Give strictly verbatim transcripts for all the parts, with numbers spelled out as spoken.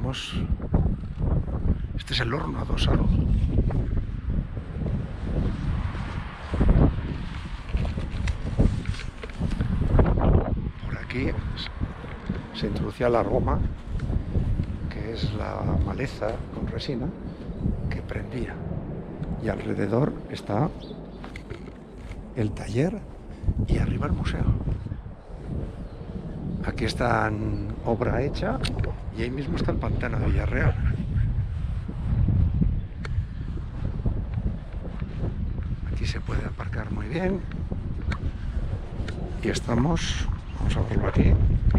tenemos... Este es el horno adosado. Por aquí se introducía la goma, que es la maleza con resina que prendía. Y alrededor está el taller y arriba el museo. Aquí está en obra hecha y ahí mismo está el pantano de Villarreal. Aquí se puede aparcar muy bien. Y estamos, vamos a verlo aquí.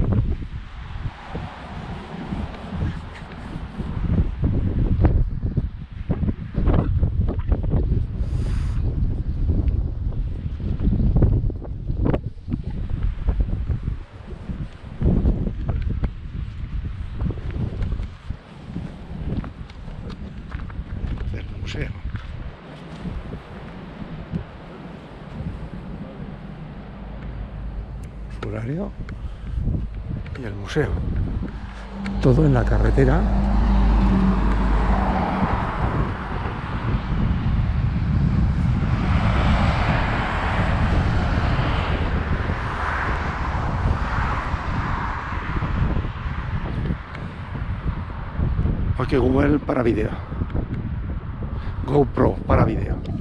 Del museo. Su horario y el museo. Todo en la carretera. Ok, Google para vídeo. GoPro para vídeo.